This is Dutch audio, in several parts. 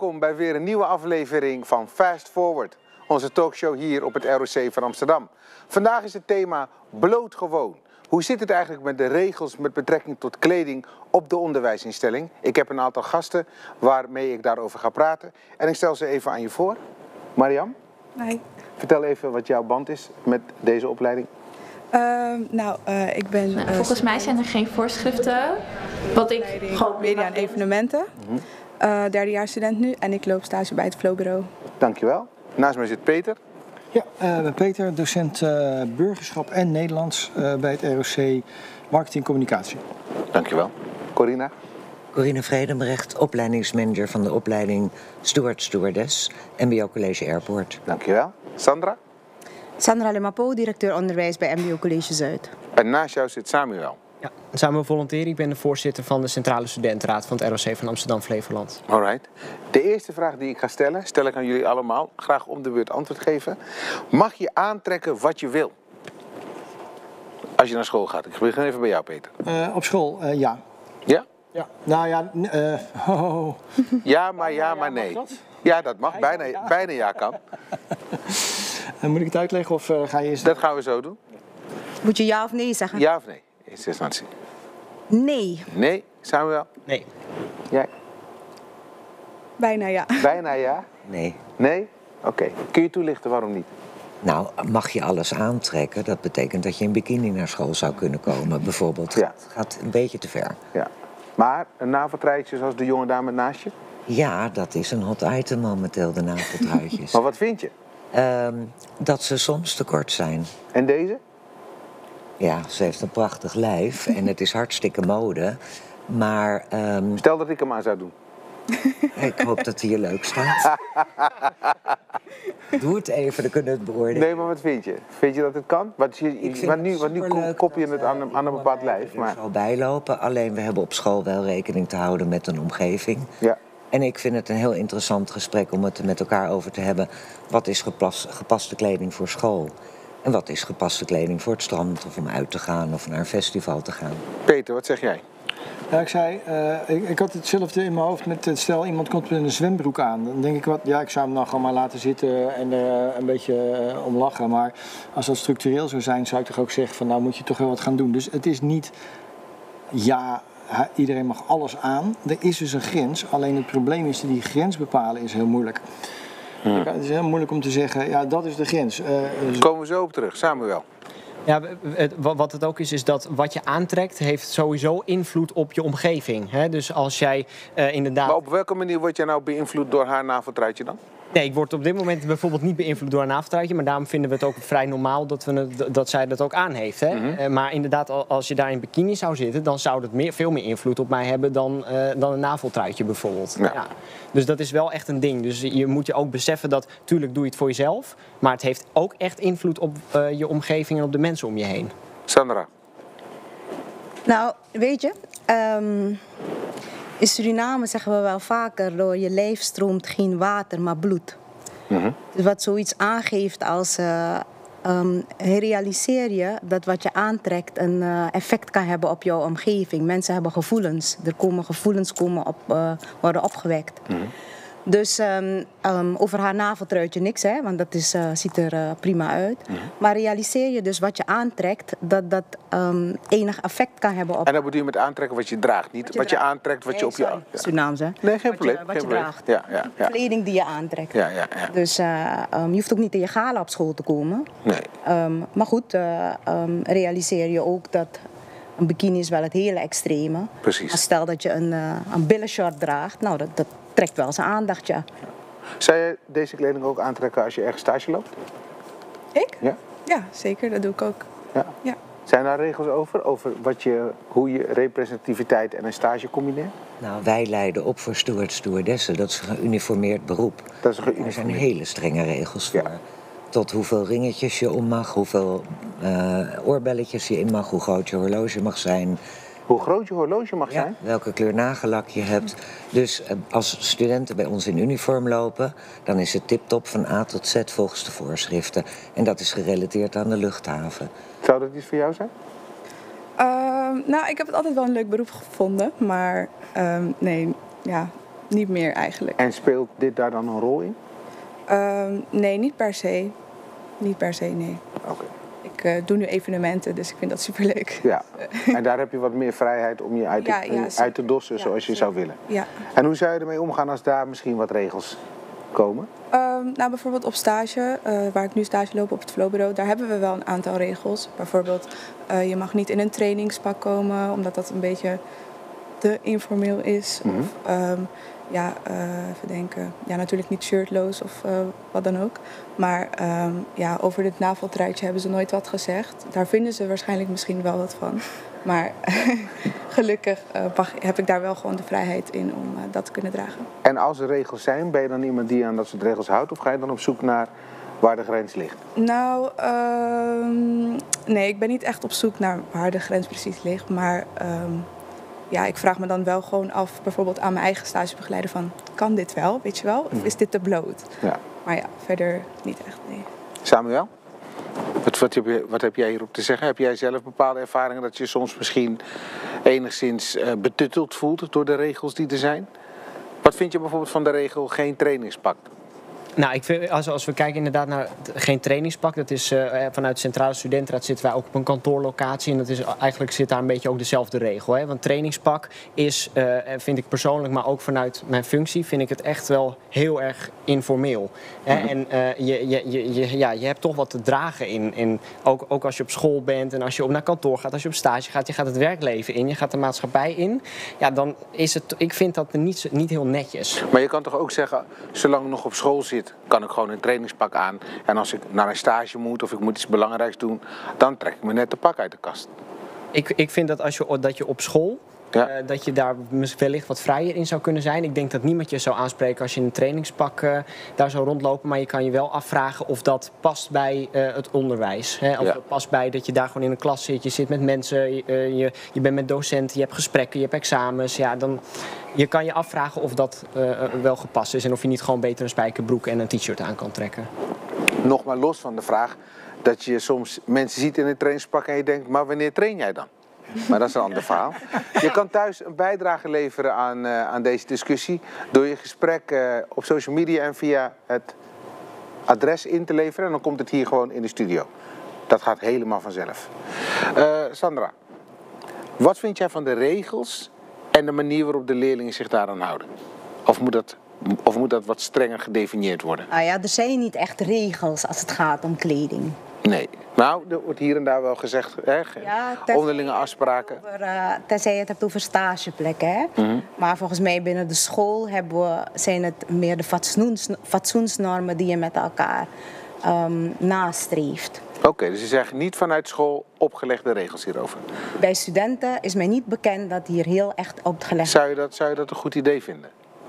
Welkom bij weer een nieuwe aflevering van Fast Forward, onze talkshow hier op het ROC van Amsterdam. Vandaag is het thema blootgewoon. Hoe zit het eigenlijk met de regels met betrekking tot kleding op de onderwijsinstelling? Ik heb een aantal gasten waarmee ik daarover ga praten en ik stel ze even aan je voor. Mariam, vertel even wat jouw band is met deze opleiding. Ik ben... volgens mij zijn er geen voorschriften. Wat ik gewoon media en evenementen. Derdejaarsstudent nu en ik loop stage bij het Flowbureau. Dankjewel. Naast mij zit Peter. Ja, Peter, docent burgerschap en Nederlands bij het ROC Marketing en Communicatie. Dankjewel. Corina. Corine Vredenbrecht, opleidingsmanager van de opleiding Steward-Stewardess, MBO College Airport. Dankjewel. Sandra. Sandra Lemapo, directeur onderwijs bij MBO College Zuid. En naast jou zit Samuel. Ja, Samuel Volonteer, ik ben de voorzitter van de Centrale Studentenraad van het ROC van Amsterdam-Flevoland. Alright. De eerste vraag die ik ga stellen, stel ik aan jullie allemaal. Graag om de beurt antwoord geven. Mag je aantrekken wat je wil? Als je naar school gaat. Ik begin even bij jou, Peter. Op school, ja. Ja? Ja. Nou ja, Ja, maar nee. Ja, dat mag. Bijna ja kan. Moet ik het uitleggen of ga je eens... Dat gaan we zo doen. Moet je ja of nee zeggen? Ja of nee? In eerste instantie. Nee. Nee, Samuel? Nee. Jij? Bijna ja. Bijna ja? Nee. Nee? Oké. Kun je toelichten waarom niet? Nou, mag je alles aantrekken? Dat betekent dat je in bikini naar school zou kunnen komen, bijvoorbeeld. Ja. Het gaat een beetje te ver. Ja. Maar een naveltruitje zoals de jonge dame naast je? Ja, dat is een hot item momenteel, de naveltruitjes. Maar wat vind je? Dat ze soms te kort zijn. En deze? Ja, ze heeft een prachtig lijf en het is hartstikke mode. Maar Stel dat ik hem aan zou doen. ik hoop dat hij je leuk staat. Doe het even, dan kunnen we het beoordelen. Nee, maar wat vind je? Vind je dat het kan? Want nu kop je het aan een bepaald lijf. Maar... Er zal bijlopen, alleen we hebben op school wel rekening te houden met een omgeving. Ja. En ik vind het een heel interessant gesprek om het er met elkaar over te hebben. Wat is gepaste kleding voor school? En wat is gepaste kleding voor het strand of om uit te gaan of naar een festival te gaan? Peter, wat zeg jij? Ja, ik zei, ik had hetzelfde in mijn hoofd met stel iemand komt met een zwembroek aan. Dan denk ik, ik zou hem dan gewoon maar laten zitten en er een beetje om lachen. Maar als dat structureel zou zijn, zou ik toch ook zeggen van nou moet je toch wel wat gaan doen. Dus het is niet, iedereen mag alles aan. Er is dus een grens, alleen het probleem is die grens bepalen is heel moeilijk. Het is heel moeilijk om te zeggen, ja dat is de grens. Komen we zo op terug, Samuel. Ja, wat het ook is dat wat je aantrekt heeft sowieso invloed op je omgeving. Hè? Dus als jij inderdaad... Maar op welke manier word jij nou beïnvloed door haar naveltruitje dan? Nee, ik word op dit moment bijvoorbeeld niet beïnvloed door een naveltruitje. Maar daarom vinden we het ook vrij normaal dat zij dat ook aan heeft. Hè? Maar inderdaad, als je daar in bikini zou zitten, dan zou dat veel meer invloed op mij hebben dan een naveltruitje bijvoorbeeld. Ja. Ja. Dus dat is wel echt een ding. Dus je moet je ook beseffen dat, tuurlijk doe je het voor jezelf. Maar het heeft ook echt invloed op je omgeving en op de mensen om je heen. Sandra. Nou, weet je, in Suriname zeggen we wel vaker, door je lijf stroomt geen water, maar bloed. Dus wat zoiets aangeeft als realiseer je dat wat je aantrekt een effect kan hebben op jouw omgeving. Mensen hebben gevoelens. Gevoelens worden opgewekt. Dus over haar naveltruitje niks, hè, want dat ziet er prima uit. Maar realiseer je dus wat je aantrekt, dat enig effect kan hebben op... En dan bedoel je met aantrekken wat je draagt, niet wat je aantrekt, wat je op je... Sorry, Surinaams, hè? Nee, geen probleem. Wat je draagt. Ja. Kleding die je aantrekt. Ja. Dus je hoeft ook niet in je gala op school te komen. Nee. Maar goed, realiseer je ook dat een bikini is wel het hele extreme. Precies. Maar stel dat je een billenshort draagt, nou dat trekt wel zijn aandacht, ja. Zou je deze kleding ook aantrekken als je ergens stage loopt? Ik? Ja. Ja, zeker. Dat doe ik ook. Ja. Zijn daar regels over hoe je representativiteit en een stage combineert? Nou, wij leiden op voor stewardessen. Dat is een geuniformeerd beroep. Dat is een Er zijn hele strenge regels voor. Ja. Tot hoeveel ringetjes je om mag, hoeveel oorbelletjes je in mag, hoe groot je horloge mag zijn. Hoe groot je horloge mag zijn? Welke kleur nagellak je hebt. Dus als studenten bij ons in uniform lopen, dan is het tip-top van A tot Z volgens de voorschriften. En dat is gerelateerd aan de luchthaven. Zou dat iets voor jou zijn? Nou, ik heb het altijd wel een leuk beroep gevonden. Maar nee, ja, niet meer eigenlijk. En speelt dit daar dan een rol in? Nee, niet per se. Niet per se, nee. Oké. Ik doe nu evenementen, dus ik vind dat superleuk. Ja, en daar heb je wat meer vrijheid om je uit te dossen zoals je zou willen. Ja. En hoe zou je ermee omgaan als daar misschien wat regels komen? Nou, bijvoorbeeld op stage, waar ik nu stage loop op het Flow-bureau, daar hebben we wel een aantal regels. Bijvoorbeeld, je mag niet in een trainingspak komen, omdat dat een beetje te informeel is. Mm-hmm. Of, even denken. Ja, natuurlijk niet shirtloos of wat dan ook. Maar over dit naveltruitje hebben ze nooit wat gezegd. Daar vinden ze waarschijnlijk misschien wel wat van. Maar gelukkig heb ik daar wel gewoon de vrijheid in om dat te kunnen dragen. En als er regels zijn, ben je dan iemand die aan dat soort regels houdt? Of ga je dan op zoek naar waar de grens ligt? Nou, nee, ik ben niet echt op zoek naar waar de grens precies ligt. Maar ik vraag me dan wel gewoon af, bijvoorbeeld aan mijn eigen stagebegeleider van, kan dit wel, weet je wel? Of is dit te bloot? Ja. Maar ja, verder niet echt, nee. Samuel? Wat heb jij hierop te zeggen? Heb jij zelf bepaalde ervaringen dat je soms misschien enigszins betutteld voelt door de regels die er zijn? Wat vind je bijvoorbeeld van de regel geen trainingspak? Nou, ik vind, als we kijken inderdaad naar geen trainingspak, dat is vanuit de Centrale Studentenraad zitten wij ook op een kantoorlocatie en dat is eigenlijk zit daar een beetje ook dezelfde regel. Hè? Want trainingspak is, vind ik persoonlijk, maar ook vanuit mijn functie, vind ik het echt wel heel erg informeel. Hè? En je hebt toch wat te dragen in ook als je op school bent en als je naar kantoor gaat, als je op stage gaat, je gaat het werkleven in, je gaat de maatschappij in. Ja, dan is het, ik vind dat niet heel netjes. Maar je kan toch ook zeggen, zolang ik nog op school zit, kan ik gewoon een trainingspak aan. En als ik naar een stage moet of ik moet iets belangrijks doen, dan trek ik me net de pak uit de kast. Ik vind dat je op school, dat je daar wellicht wat vrijer in zou kunnen zijn. Ik denk dat niemand je zou aanspreken als je in een trainingspak daar zou rondlopen. Maar je kan je wel afvragen of dat past bij het onderwijs. Hè? Of dat past bij dat je daar gewoon in een klas zit. Je zit met mensen, je bent met docenten, je hebt gesprekken, je hebt examens. Ja, dan je kan je afvragen of dat wel gepast is. En of je niet gewoon beter een spijkerbroek en een t-shirt aan kan trekken. Nog maar los van de vraag dat je soms mensen ziet in een trainingspak en je denkt, maar wanneer train jij dan? Maar dat is een ander verhaal. Je kan thuis een bijdrage leveren aan deze discussie door je gesprek op social media en via het adres in te leveren. En dan komt het hier gewoon in de studio. Dat gaat helemaal vanzelf. Sandra, wat vind jij van de regels en de manier waarop de leerlingen zich daaraan houden? Of moet dat wat strenger gedefinieerd worden? Ah ja, er zijn niet echt regels als het gaat om kleding. Nee. Nou, er wordt hier en daar wel gezegd, onderlinge afspraken. Tenzij je het hebt over stageplekken. Hè? Mm-hmm. Maar volgens mij binnen de school zijn het meer de fatsoensnormen die je met elkaar nastreeft. Oké, dus je zegt niet vanuit school opgelegde regels hierover? Bij studenten is mij niet bekend dat hier heel echt opgelegd is. Zou je dat een goed idee vinden?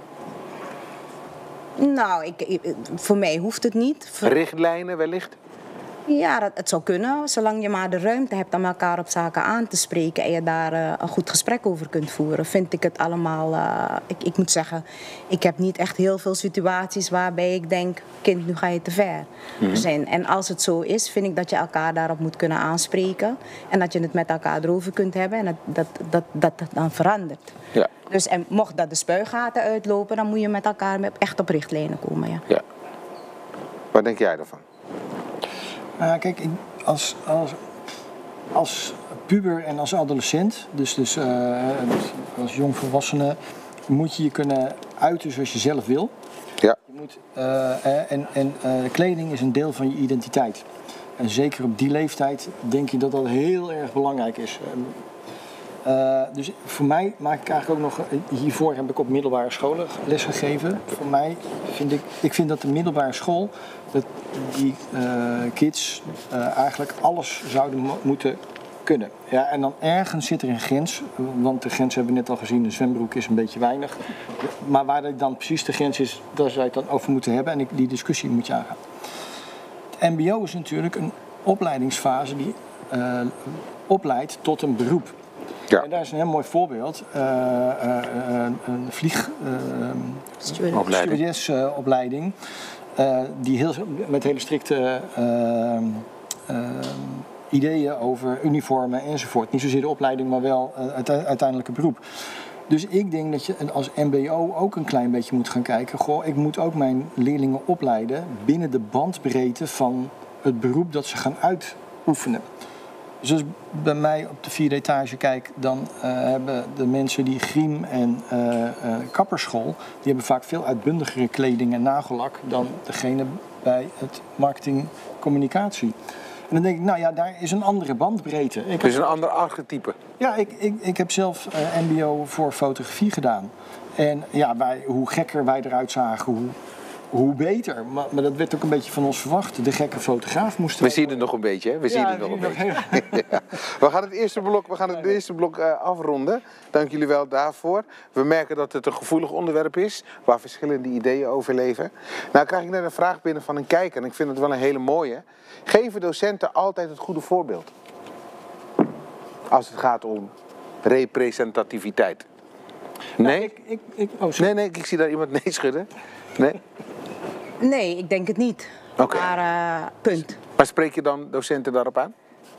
Nou, voor mij hoeft het niet. Richtlijnen wellicht? Ja, het zou kunnen, zolang je maar de ruimte hebt om elkaar op zaken aan te spreken en je daar een goed gesprek over kunt voeren, vind ik het allemaal, ik moet zeggen, ik heb niet echt heel veel situaties waarbij ik denk, kind, nu ga je te ver. Mm-hmm. En als het zo is, vind ik dat je elkaar daarop moet kunnen aanspreken en dat je het met elkaar erover kunt hebben en dat dan verandert. Ja. Dus en mocht dat de spuigaten uitlopen, dan moet je met elkaar echt op richtlijnen komen. Ja. Wat denk jij daarvan? Kijk, als puber en als adolescent, dus als jongvolwassene, moet je kunnen uiten zoals je zelf wil. Ja. Je moet, kleding is een deel van je identiteit. En zeker op die leeftijd denk je dat dat heel erg belangrijk is. Dus voor mij maak ik eigenlijk ook nog, hiervoor heb ik op middelbare scholen les gegeven. Voor mij vind dat de middelbare school, dat die kids eigenlijk alles zouden moeten kunnen. Ja, en dan ergens zit er een grens, want de grens hebben we net al gezien, de zwembroek is een beetje weinig. Maar waar dan precies de grens is, daar zou je het dan over moeten hebben en die discussie moet je aangaan. Het mbo is natuurlijk een opleidingsfase die opleidt tot een beroep. Ja. En daar is een heel mooi voorbeeld. Een stewardessopleiding. Die met hele strikte ideeën over uniformen enzovoort. Niet zozeer de opleiding, maar wel het uiteindelijke beroep. Dus ik denk dat je als mbo ook een klein beetje moet gaan kijken. Goh, ik moet ook mijn leerlingen opleiden binnen de bandbreedte van het beroep dat ze gaan uitoefenen. Dus als ik bij mij op de 4e etage kijk, dan hebben de mensen die griem en kapperschool, die hebben vaak veel uitbundigere kleding en nagellak dan degene bij het marketing communicatie. En dan denk ik, nou ja, daar is een andere bandbreedte. Dus een ander archetype. Ja, ik heb zelf mbo voor fotografie gedaan. En ja, hoe gekker wij eruit zagen, hoe beter. Maar dat werd ook een beetje van ons verwacht. De gekke fotograaf moest We zien het nog een beetje, hè? We zien het nog een beetje. Ja. We gaan het eerste blok afronden. Dank jullie wel daarvoor. We merken dat het een gevoelig onderwerp is, waar verschillende ideeën over leven. Nou krijg ik net een vraag binnen van een kijker en ik vind het wel een hele mooie. Geven docenten altijd het goede voorbeeld? Als het gaat om representativiteit. Nee? Nee, ik zie daar iemand nee schudden. Nee? Nee, ik denk het niet. Oké. Maar punt. Maar spreek je dan docenten daarop aan?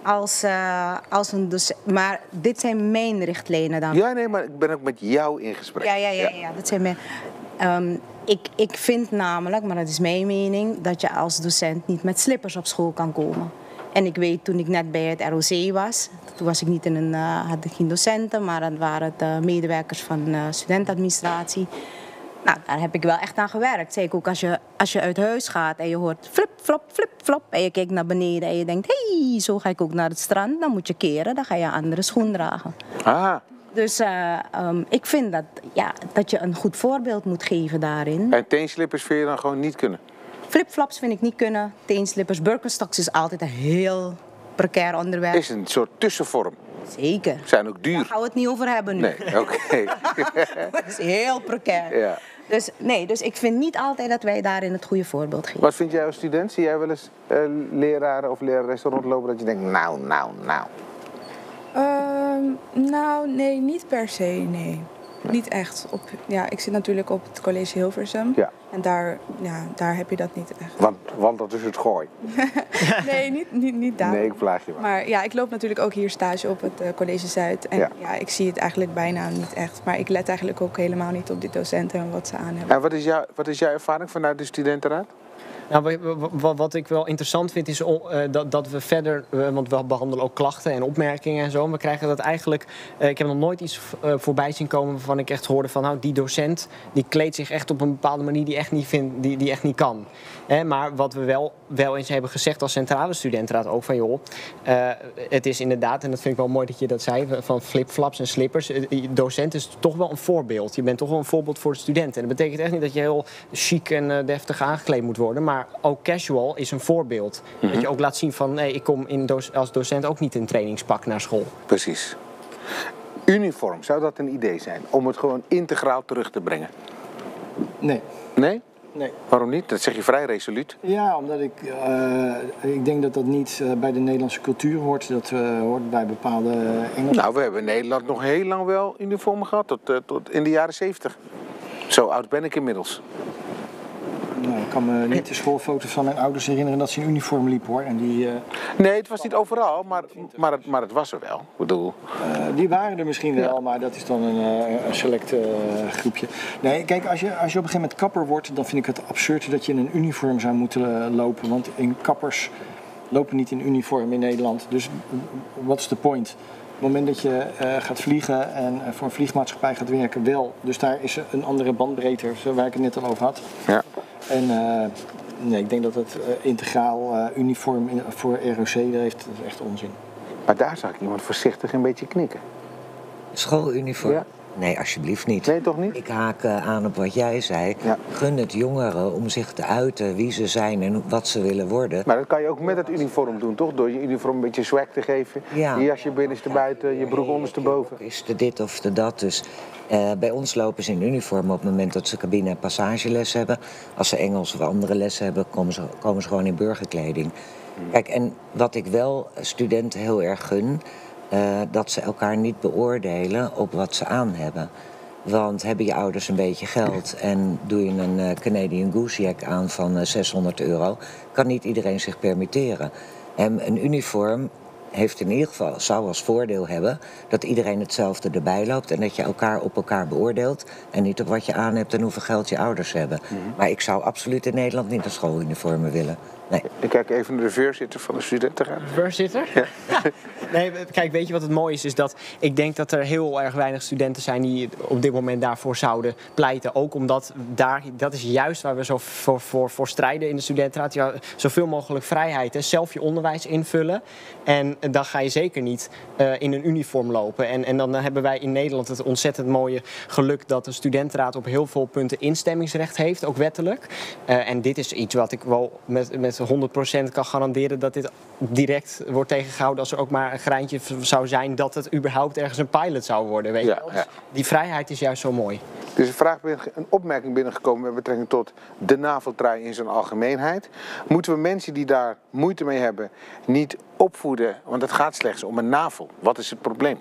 Als een docent. Maar dit zijn mijn richtlijnen dan. Ja, nee, maar ik ben ook met jou in gesprek. Ja, dat zijn mijn. Ik vind namelijk, maar dat is mijn mening, dat je als docent niet met slippers op school kan komen. En ik weet, toen ik net bij het ROC was, toen was ik niet had ik geen docenten, maar dat waren het medewerkers van studentadministratie. Nou, daar heb ik wel echt aan gewerkt. Zeker ook als je uit huis gaat en je hoort flip, flop. En je kijkt naar beneden en je denkt, hey, zo ga ik ook naar het strand. Dan moet je keren, dan ga je een andere schoen dragen. Ah. Dus ik vind dat je een goed voorbeeld moet geven daarin. En teenslippers vind je dan gewoon niet kunnen? Flipflops vind ik niet kunnen. Teenslippers, Birkenstocks is altijd een heel precair onderwerp. Is een soort tussenvorm. Zeker. Zijn ook duur. Daar gaan we het niet over hebben nu. Nee, oké. Dat is heel precair. Ja. Dus ik vind niet altijd dat wij daarin het goede voorbeeld geven. Wat vind jij als student? Zie jij wel eens leraren of leraressen rondlopen dat je denkt, nou. Nou, nee, niet per se, nee. Niet echt. Ik zit natuurlijk op het college Hilversum. Ja. En daar heb je dat niet echt. Want dat is het Gooi. Nee, niet daar. Nee, ik plaag je maar. Maar ja, ik loop natuurlijk ook hier stage op het college Zuid. En ik zie het eigenlijk bijna niet echt. Maar ik let eigenlijk ook helemaal niet op die docenten en wat ze aan hebben. En wat is jouw ervaring vanuit de studentenraad? Nou, wat ik wel interessant vind is dat we verder, want we behandelen ook klachten en opmerkingen en zo. En we krijgen dat eigenlijk, ik heb nog nooit iets voorbij zien komen waarvan ik echt hoorde van nou, die docent die kleedt zich echt op een bepaalde manier die echt niet kan. Maar wat we wel eens hebben gezegd als centrale studentenraad ook van joh, het is inderdaad, en dat vind ik wel mooi dat je dat zei, van flipflaps en slippers. Docent is toch wel een voorbeeld. Je bent toch wel een voorbeeld voor de studenten. En dat betekent echt niet dat je heel chic en deftig aangekleed moet worden, maar ook casual is een voorbeeld. Mm-hmm. Dat je ook laat zien van nee, ik kom als docent ook niet in trainingspak naar school. Precies. Uniform, zou dat een idee zijn? Om het gewoon integraal terug te brengen? Nee. Nee? Nee. Waarom niet? Dat zeg je vrij resoluut. Ja, omdat ik denk dat dat niet bij de Nederlandse cultuur hoort. Dat hoort bij bepaalde Engelse... Nou, we hebben in Nederland nog heel lang wel uniformen gehad. Tot in de jaren 70. Zo oud ben ik inmiddels. Nou, ik kan me niet de schoolfoto's van mijn ouders herinneren dat ze in uniform liepen hoor. En die, nee, het was niet overal, maar het was er wel. Ik bedoel... die waren er misschien wel, maar dat is dan een select groepje. Nee, kijk, als je op een gegeven moment kapper wordt, dan vind ik het absurd dat je in een uniform zou moeten lopen. Want kappers lopen niet in uniform in Nederland. Dus wat is de point? Op het moment dat je gaat vliegen en voor een vliegmaatschappij gaat werken, wel. Dus daar is een andere bandbreedte, waar ik het net al over had. Ja. En nee, ik denk dat het integraal uniform voor ROC heeft, dat is echt onzin. Maar daar zag ik iemand voorzichtig een beetje knikken. Schooluniform? Ja. Nee, alsjeblieft niet. Nee, toch niet? Ik haak aan op wat jij zei. Ja. Gun het jongeren om zich te uiten wie ze zijn en wat ze willen worden. Maar dat kan je ook met het uniform doen, toch? Door je uniform een beetje swag te geven. Ja. Je jasje binnenste buiten, je broek ondersteboven. Is de dit of de dat. Dus bij ons lopen ze in uniform op het moment dat ze cabine- en passageles hebben. Als ze Engels of andere lessen hebben, komen ze gewoon in burgerkleding. Kijk, en wat ik wel studenten heel erg gun... dat ze elkaar niet beoordelen op wat ze aan hebben. Want hebben je ouders een beetje geld en doe je een Canadian Goose jack aan van €600... kan niet iedereen zich permitteren. En een uniform heeft in ieder geval, zou als voordeel hebben dat iedereen hetzelfde erbij loopt en dat je elkaar op elkaar beoordeelt en niet op wat je aan hebt en hoeveel geld je ouders hebben. Maar ik zou absoluut in Nederland niet een schooluniformen willen. Nee. Ik kijk even naar de voorzitter van de studentenraad. Voorzitter? Ja. Nee, kijk, weet je wat het mooie is? Is dat ik denk dat er heel erg weinig studenten zijn die op dit moment daarvoor zouden pleiten. Ook omdat dat is juist waar we zo voor strijden in de studentenraad. Ja, zoveel mogelijk vrijheid. Hè. Zelf je onderwijs invullen. En dan ga je zeker niet in een uniform lopen. En dan hebben wij in Nederland het ontzettend mooie geluk dat de studentenraad op heel veel punten instemmingsrecht heeft, ook wettelijk. En dit is iets wat ik wel met 100% kan garanderen dat dit direct wordt tegengehouden als er ook maar een greintje zou zijn dat het überhaupt ergens een pilot zou worden. Weet je wel? Dus die vrijheid is juist zo mooi. Er is een opmerking binnengekomen met betrekking tot de naveltrui in zijn algemeenheid. Moeten we mensen die daar moeite mee hebben niet opvoeden, want het gaat slechts om een navel. Wat is het probleem?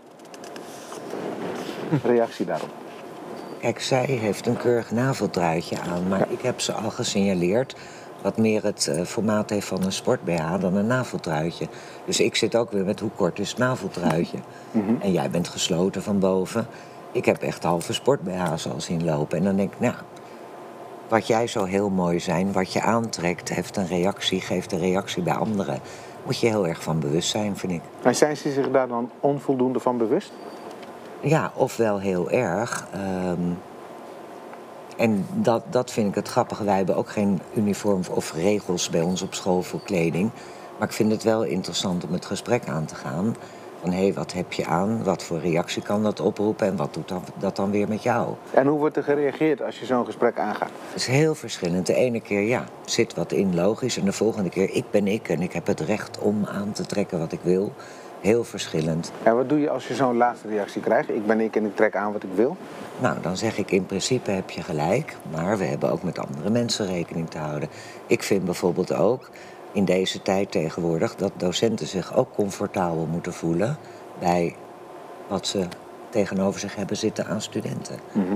Reactie daarop. Kijk, zij heeft een keurig naveltruitje aan, maar ik heb ze al gesignaleerd wat meer het formaat heeft van een sport-BH dan een naveltruitje. Dus ik zit ook weer met hoe kort is het naveltruitje. En jij bent gesloten van boven. Ik heb echt halve sport-BH's al zien lopen. En dan denk ik, nou, wat jij zo heel mooi zijn, wat je aantrekt, heeft een reactie, geeft een reactie bij anderen. Moet je heel erg van bewust zijn, vind ik. Maar zijn ze zich daar dan onvoldoende van bewust? Ja, ofwel heel erg. En dat vind ik het grappige. Wij hebben ook geen uniform of regels bij ons op school voor kleding. Maar ik vind het wel interessant om het gesprek aan te gaan. Van hé, wat heb je aan? Wat voor reactie kan dat oproepen? En wat doet dat dan weer met jou? En hoe wordt er gereageerd als je zo'n gesprek aangaat? Het is heel verschillend. De ene keer, ja, zit wat in, logisch. En de volgende keer, ik ben ik en ik heb het recht om aan te trekken wat ik wil. Heel verschillend. En wat doe je als je zo'n laatste reactie krijgt? Ik ben ik en ik trek aan wat ik wil? Nou, dan zeg ik in principe heb je gelijk. Maar we hebben ook met andere mensen rekening te houden. Ik vind bijvoorbeeld ook in deze tijd tegenwoordig dat docenten zich ook comfortabel moeten voelen bij wat ze tegenover zich hebben zitten aan studenten.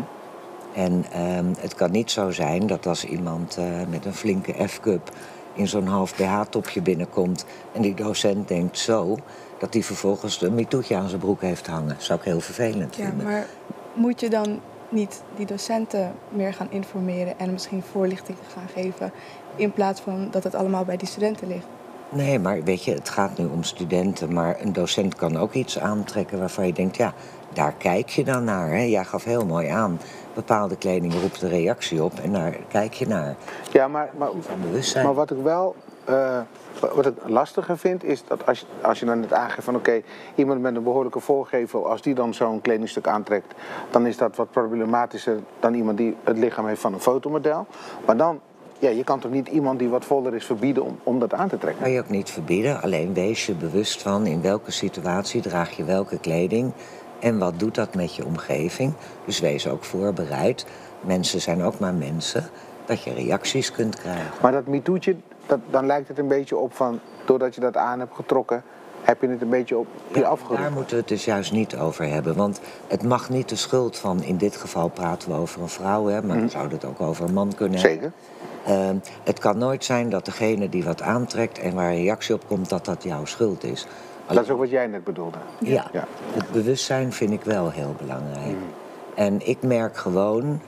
En het kan niet zo zijn dat als iemand met een flinke F-cup in zo'n half BH-topje binnenkomt en die docent denkt zo, dat hij vervolgens een mitoetje aan zijn broek heeft hangen. Dat zou ik heel vervelend vinden. Ja, maar moet je dan niet die docenten meer gaan informeren en misschien voorlichting gaan geven, in plaats van dat het allemaal bij die studenten ligt? Nee, maar weet je, het gaat nu om studenten, maar een docent kan ook iets aantrekken waarvan je denkt, ja, daar kijk je dan naar. Hè? Jij gaf heel mooi aan, bepaalde kleding roept een reactie op en daar kijk je naar. Ja, maar bewustzijn. Maar wat ik wel wat ik lastiger vind, is dat als je dan net aangeeft van oké, iemand met een behoorlijke voorgevel, als die dan zo'n kledingstuk aantrekt, dan is dat wat problematischer dan iemand die het lichaam heeft van een fotomodel. Maar dan, ja, je kan toch niet iemand die wat voller is verbieden om dat aan te trekken? Kan je ook niet verbieden, alleen wees je bewust van in welke situatie draag je welke kleding en wat doet dat met je omgeving. Dus wees ook voorbereid. Mensen zijn ook maar mensen, dat je reacties kunt krijgen. Maar dat mitoetje, dan lijkt het een beetje op van, doordat je dat aan hebt getrokken, heb je het een beetje op je afgeroepen. Daar moeten we het dus juist niet over hebben. Want het mag niet de schuld van, in dit geval praten we over een vrouw, hè, maar dan zou het ook over een man kunnen hebben. Zeker. Het kan nooit zijn dat degene die wat aantrekt en waar een reactie op komt, dat jouw schuld is. Dat is ook wat jij net bedoelde. Ja, het bewustzijn vind ik wel heel belangrijk. En ik merk gewoon,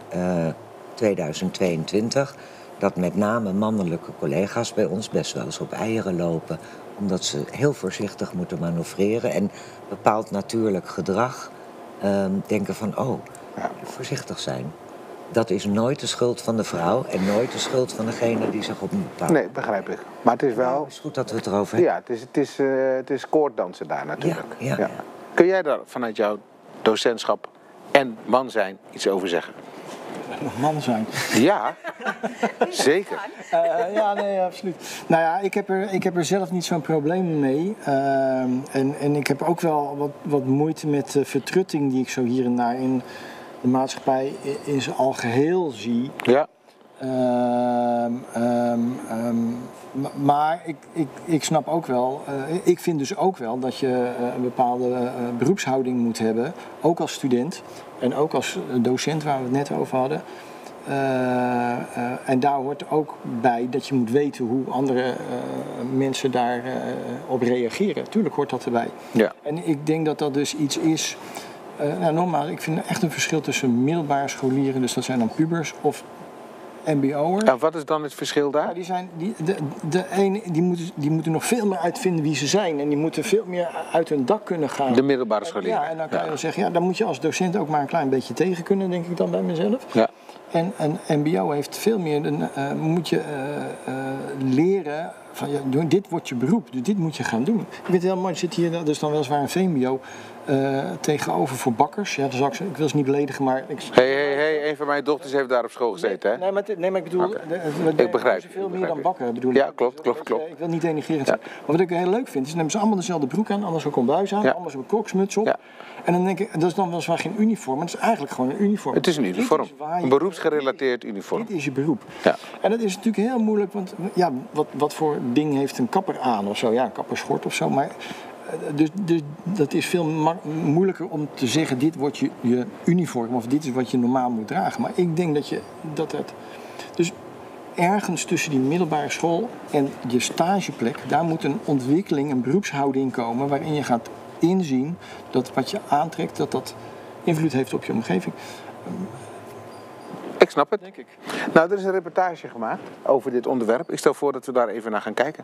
2022, dat met name mannelijke collega's bij ons best wel eens op eieren lopen. Omdat ze heel voorzichtig moeten manoeuvreren en bepaald natuurlijk gedrag denken van, voorzichtig zijn. Dat is nooit de schuld van de vrouw en nooit de schuld van degene die zich op een bepaald... Nee, begrijp ik. Maar het is wel... Het is goed dat we het erover hebben. Ja, het is koorddansen daar natuurlijk. Ja. Kun jij daar vanuit jouw docentschap en man zijn iets over zeggen? Man zijn. Ja, zeker. Ja, nee, absoluut. Nou ja, ik heb er zelf niet zo'n probleem mee. En ik heb ook wel wat moeite met de vertrutting die ik zo hier en daar in de maatschappij in zijn algeheel zie. Ja. Maar ik snap ook wel, ik vind dus ook wel dat je een bepaalde beroepshouding moet hebben, ook als student en ook als docent waar we het net over hadden. En daar hoort ook bij dat je moet weten hoe andere mensen daar op reageren. Tuurlijk hoort dat erbij. Ja. En ik denk dat dat dus iets is... nogmaals, ik vind echt een verschil tussen middelbare scholieren, dus dat zijn dan pubers, of mbo'ers. Nou, wat is dan het verschil daar? Ja, die moeten nog veel meer uitvinden wie ze zijn. En die moeten veel meer uit hun dak kunnen gaan. De middelbare scholieren. Ja, en dan kan je wel zeggen, ja, dan moet je als docent ook maar een klein beetje tegen kunnen, denk ik dan bij mezelf. Ja. En een mbo heeft veel meer, moet je leren van, ja, dit wordt je beroep, dus dit moet je gaan doen. Ik vind het heel mooi, er zit hier, dat is dan weliswaar een VMBO, tegenover voor bakkers. Ja, ik wil ze niet beledigen, maar... Een van mijn dochters heeft daar op school gezeten, hè? Nee, maar ik bedoel... Ik begrijp. Veel meer dan bakken, bedoel ik. Ja, klopt. Ik wil niet denigrerend zijn. Maar wat ik heel leuk vind, is nemen ze allemaal dezelfde broek aan, anders ook een buis aan, anders een koksmuts op. Ja. En dan denk ik, dat is dan weliswaar geen uniform, maar het is eigenlijk gewoon een uniform. Het is een uniform, een beroepsgerelateerd uniform. Dit is je beroep. Ja. En dat is natuurlijk heel moeilijk, want ja, wat voor ding heeft een kapper aan of zo? Ja, een kapperschort of zo, maar... Dus dat is veel moeilijker om te zeggen, dit wordt je uniform of dit is wat je normaal moet dragen. Maar ik denk dat het... Dus ergens tussen die middelbare school en je stageplek, daar moet een ontwikkeling, een beroepshouding komen waarin je gaat inzien dat wat je aantrekt, dat invloed heeft op je omgeving. Ik snap het. Denk ik. Nou, er is een reportage gemaakt over dit onderwerp. Ik stel voor dat we daar even naar gaan kijken.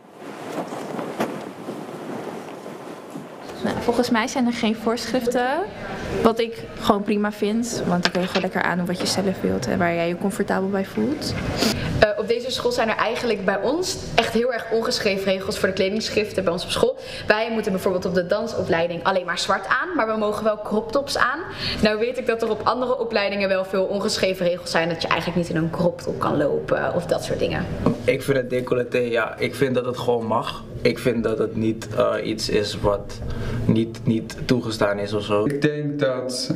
Nou, volgens mij zijn er geen voorschriften, wat ik gewoon prima vind. Want dan kun je gewoon lekker aandoen wat je zelf wilt en waar jij je comfortabel bij voelt. Op deze school zijn er eigenlijk bij ons echt heel erg ongeschreven regels voor de kledingschriften bij ons op school. Wij moeten bijvoorbeeld op de dansopleiding alleen maar zwart aan, maar we mogen wel crop tops aan. Nou weet ik dat er op andere opleidingen wel veel ongeschreven regels zijn, dat je eigenlijk niet in een crop top kan lopen of dat soort dingen. Ik vind het decolleté, ja, ik vind dat het gewoon mag. Ik vind dat het niet iets is wat niet toegestaan is of zo. Ik denk dat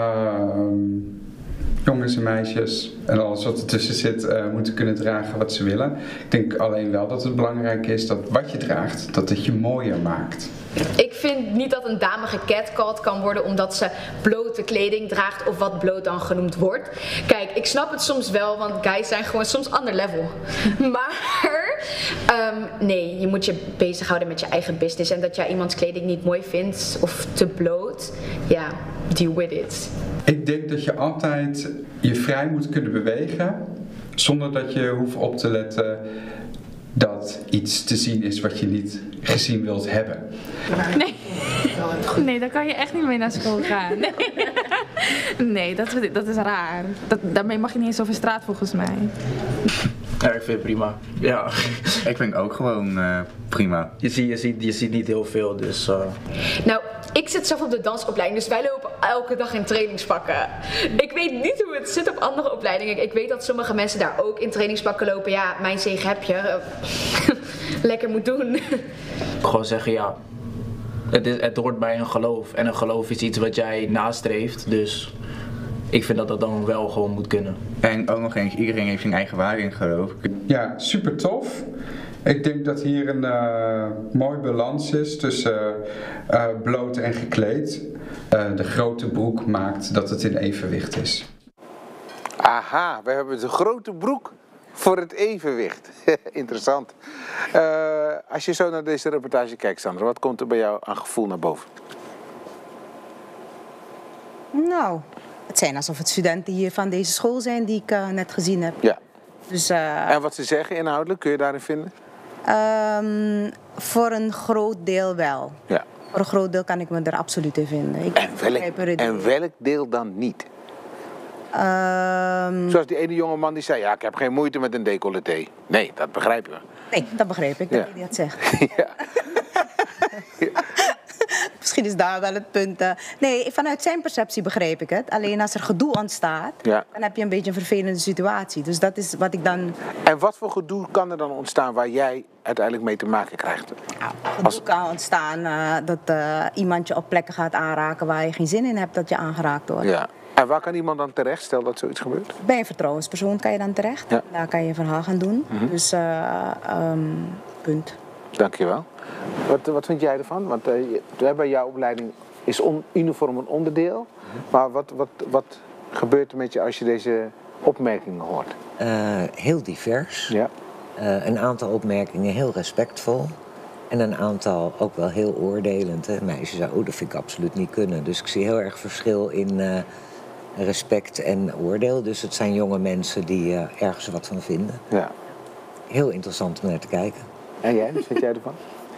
jongens en meisjes en alles wat ertussen zit moeten kunnen dragen wat ze willen. Ik denk alleen wel dat het belangrijk is dat wat je draagt, dat het je mooier maakt. Ik vind niet dat een dame gecatcalled kan worden omdat ze blote kleding draagt of wat bloot dan genoemd wordt. Kijk, ik snap het soms wel, want guys zijn gewoon soms ander level. Maar nee, je moet je bezighouden met je eigen business en dat jij iemands kleding niet mooi vindt of te bloot, ja, deal with it. Ik denk dat je altijd je vrij moet kunnen bewegen zonder dat je hoeft op te letten dat iets te zien is wat je niet gezien wilt hebben. Nee, daar kan je echt niet mee naar school gaan. Nee, dat is raar. Daarmee mag je niet eens over straat volgens mij. Ja, ik vind het prima. Ja. Ik vind het ook gewoon prima. Je ziet niet heel veel, dus... Nou, ik zit zelf op de dansopleiding, dus wij lopen elke dag in trainingspakken. Ik weet niet hoe het zit op andere opleidingen. Ik weet dat sommige mensen daar ook in trainingspakken lopen. Ja, mijn zegen heb je. Lekker moet doen. Gewoon zeggen, ja, het hoort bij een geloof. En een geloof is iets wat jij nastreeft, dus... Ik vind dat dat dan wel gewoon moet kunnen. En ook nog eens, iedereen heeft zijn eigen waarde in geloof. Ja, super tof. Ik denk dat hier een mooi balans is tussen bloot en gekleed. De grote broek maakt dat het in evenwicht is. Aha, we hebben de grote broek voor het evenwicht. Interessant. Als je zo naar deze reportage kijkt, Sandra, wat komt er bij jou aan gevoel naar boven? Nou, het zijn alsof het studenten hier van deze school zijn die ik net gezien heb. Ja. Dus, en wat ze zeggen inhoudelijk, kun je daarin vinden? Voor een groot deel wel. Ja. Voor een groot deel kan ik me er absoluut in vinden. En welk deel dan niet? Zoals die ene jongeman die zei, ja, ik heb geen moeite met een decolleté. Nee, dat begrijp je. Nee, dat begrijp ik, dat hij dat zegt. Ja. Misschien is daar wel het punt. Nee, vanuit zijn perceptie begreep ik het. Alleen als er gedoe ontstaat, dan heb je een beetje een vervelende situatie. Dus dat is wat ik dan... En wat voor gedoe kan er dan ontstaan waar jij uiteindelijk mee te maken krijgt? Nou, gedoe kan ontstaan dat iemand je op plekken gaat aanraken waar je geen zin in hebt dat je aangeraakt wordt. Ja. En waar kan iemand dan terecht, stel dat zoiets gebeurt? Bij een vertrouwenspersoon kan je dan terecht. Ja. Daar kan je je verhaal gaan doen. Mm-hmm. Dus, punt. Dankjewel. Wat vind jij ervan? Want bij jouw opleiding is uniform een onderdeel. Maar wat gebeurt er met je als je deze opmerkingen hoort? Heel divers. Ja. Een aantal opmerkingen heel respectvol. En een aantal ook wel heel oordelend. Hè. Meisjes zeggen, dat vind ik absoluut niet kunnen. Dus ik zie heel erg verschil in respect en oordeel. Dus het zijn jonge mensen die ergens wat van vinden. Ja. Heel interessant om naar te kijken. En jij, wat vind jij ervan?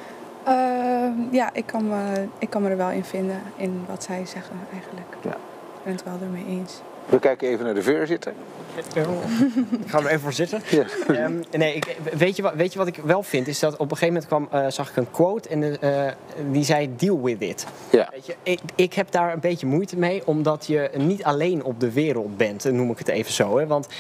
Ja, ik kan me er wel in vinden, in wat zij zeggen eigenlijk. Ja. Ik ben het wel ermee eens. We kijken even naar de voorzitter. Ik ga er even voor zitten. Ja. Weet je wat ik wel vind? Is dat op een gegeven moment zag ik een quote en die zei deal with it. Ja. Weet je, ik heb daar een beetje moeite mee, omdat je niet alleen op de wereld bent, noem ik het even zo. Hè? Want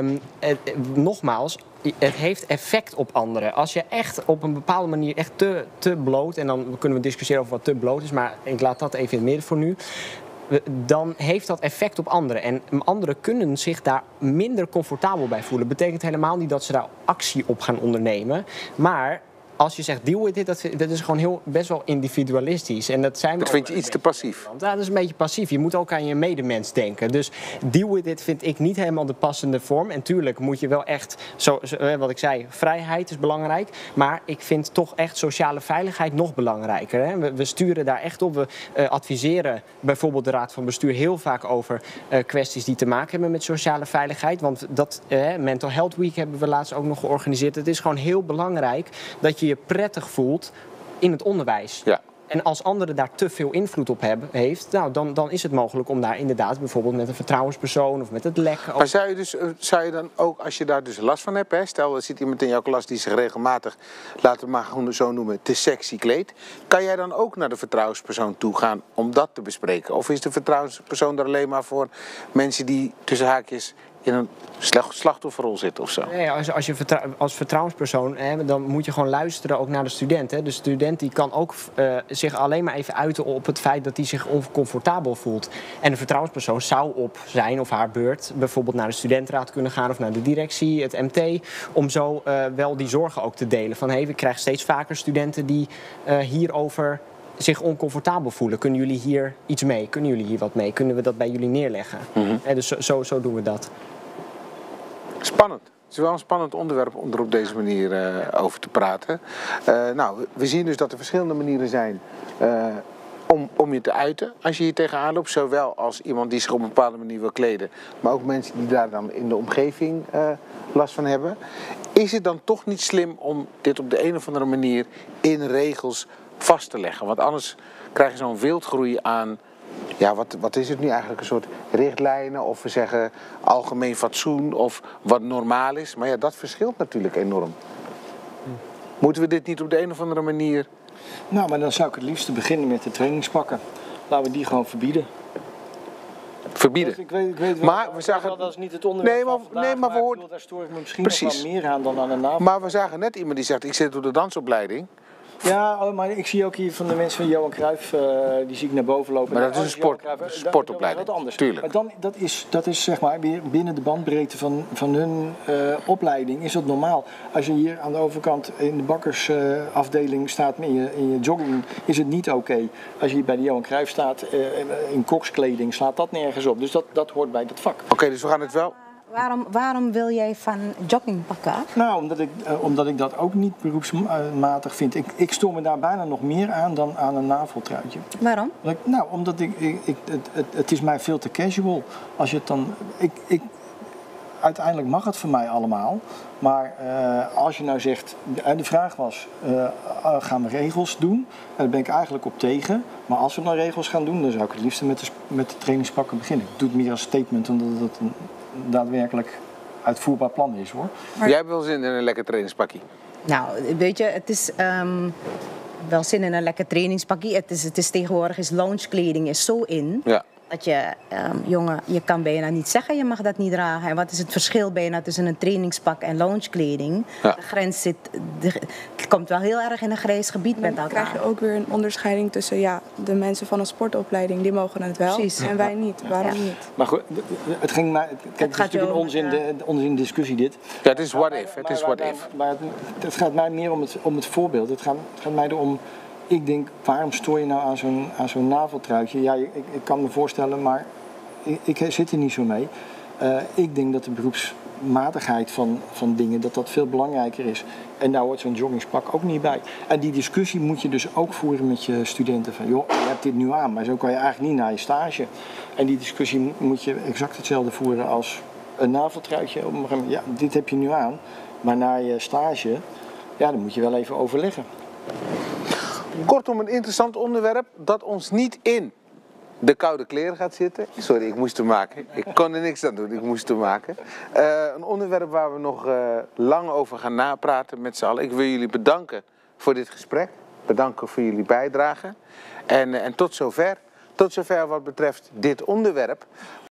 nogmaals, het heeft effect op anderen. Als je echt op een bepaalde manier echt te bloot, en dan kunnen we discussiëren over wat te bloot is, maar ik laat dat even in het midden voor nu. Dan heeft dat effect op anderen. En anderen kunnen zich daar minder comfortabel bij voelen. Betekent helemaal niet dat ze daar actie op gaan ondernemen. Maar als je zegt deal with it, dat is gewoon best wel individualistisch. En dat vind je iets te passief? Ja, dat is een beetje passief. Je moet ook aan je medemens denken. Dus deal with it vind ik niet helemaal de passende vorm. En tuurlijk moet je wel echt, wat ik zei, vrijheid is belangrijk. Maar ik vind toch echt sociale veiligheid nog belangrijker. Hè? We sturen daar echt op. We adviseren bijvoorbeeld de Raad van Bestuur heel vaak over kwesties die te maken hebben met sociale veiligheid. Want dat Mental Health Week hebben we laatst ook nog georganiseerd. Het is gewoon heel belangrijk dat je prettig voelt in het onderwijs. Ja. En als anderen daar te veel invloed op heeft, nou, dan is het mogelijk om daar inderdaad bijvoorbeeld met een vertrouwenspersoon of met het lek. Maar zou je dan ook, als je daar dus last van hebt, hè, stel er zit iemand in jouw klas die zich regelmatig, laten we maar gewoon zo noemen, te sexy kleedt, kan jij dan ook naar de vertrouwenspersoon toe gaan om dat te bespreken? Of is de vertrouwenspersoon er alleen maar voor mensen die tussen haakjes in een slachtofferrol zit of zo? Nee, als vertrouwenspersoon, dan moet je gewoon luisteren ook naar de student. Hè. De student die kan ook zich alleen maar even uiten op het feit dat hij zich oncomfortabel voelt. En de vertrouwenspersoon zou op zijn of haar beurt bijvoorbeeld naar de studentenraad kunnen gaan of naar de directie, het MT, om zo wel die zorgen ook te delen. Van we krijgen steeds vaker studenten die hierover zich oncomfortabel voelen. Kunnen jullie hier iets mee? Kunnen jullie hier wat mee? Kunnen we dat bij jullie neerleggen? Mm-hmm. Dus zo doen we dat. Spannend. Het is wel een spannend onderwerp om er op deze manier over te praten. We zien dus dat er verschillende manieren zijn om je te uiten als je hier tegenaan loopt. Zowel als iemand die zich op een bepaalde manier wil kleden, maar ook mensen die daar dan in de omgeving last van hebben. Is het dan toch niet slim om dit op de een of andere manier in regels vast te leggen? Want anders krijg je zo'n wildgroei aan, ja, wat is het nu eigenlijk? Een soort richtlijnen, of we zeggen algemeen fatsoen, of wat normaal is. Maar ja, dat verschilt natuurlijk enorm. Moeten we dit niet op de een of andere manier? Nou, maar dan zou ik het liefst beginnen met de trainingspakken. Laten we die gewoon verbieden. Verbieden? Dus ik weet maar we zagen, dat is niet het onderwerp van vandaag, maar we hoorden, daar stoor ik me misschien nog wel meer aan dan aan de NAVO. Maar we zagen net iemand die zegt, ik zit op de dansopleiding. Ja, maar ik zie ook hier van de mensen van Johan Cruijff, die zie ik naar boven lopen. Maar dat is een sportopleiding, dat anders. Tuurlijk. Maar dan, dat is zeg maar weer binnen de bandbreedte van hun opleiding is dat normaal. Als je hier aan de overkant in de bakkersafdeling staat in je jogging, is het niet oké. Als je hier bij de Johan Cruijff staat in kokskleding, slaat dat nergens op. Dus dat hoort bij dat vak. Oké, dus we gaan het wel... Waarom wil jij van joggingpakken af? Nou, omdat ik dat ook niet beroepsmatig vind. Ik stoor me daar bijna nog meer aan dan aan een naveltruitje. Waarom? Omdat het is mij veel te casual. Als je het dan... uiteindelijk mag het voor mij allemaal. Maar als je nou zegt... De vraag was, gaan we regels doen? Daar ben ik eigenlijk op tegen. Maar als we dan regels gaan doen, dan zou ik het liefst met de trainingspakken beginnen. Ik doe het meer als statement, omdat het een daadwerkelijk uitvoerbaar plan is, hoor. Maar... Jij hebt wel zin in een lekker trainingspakje? Nou, weet je, het is wel zin in een lekker trainingspakje. Het is tegenwoordig loungekleding is zo in. Ja. Dat je, jongen, je kan bijna niet zeggen, je mag dat niet dragen. En wat is het verschil bijna tussen een trainingspak en loungekleding? Ja. De grens het komt wel heel erg in een grijs gebied met elkaar. Dan krijg je ook weer een onderscheiding tussen de mensen van een sportopleiding, die mogen het wel. Precies. En wij niet. Waarom niet? Maar goed, het ging maar... Kijk, het is natuurlijk een onzin discussie dit. Ja, het is what if. Het is what if. Maar het gaat mij meer om het voorbeeld. Het gaat mij erom... Ik denk, waarom stoor je nou aan zo'n naveltruitje? Ja, ik kan me voorstellen, maar ik zit er niet zo mee. Ik denk dat de beroepsmatigheid van dingen, dat veel belangrijker is. En daar hoort zo'n joggingspak ook niet bij. En die discussie moet je dus ook voeren met je studenten. Van joh, je hebt dit nu aan, maar zo kan je eigenlijk niet naar je stage. En die discussie moet je exact hetzelfde voeren als een naveltruitje. Ja, dit heb je nu aan, maar naar je stage, ja, dan moet je wel even overleggen. Kortom, een interessant onderwerp dat ons niet in de koude kleren gaat zitten. Sorry, ik moest hem maken. Ik kon er niks aan doen, ik moest hem maken. Een onderwerp waar we nog lang over gaan napraten met z'n allen. Ik wil jullie bedanken voor dit gesprek. Bedanken voor jullie bijdrage. En tot zover. Tot zover wat betreft dit onderwerp.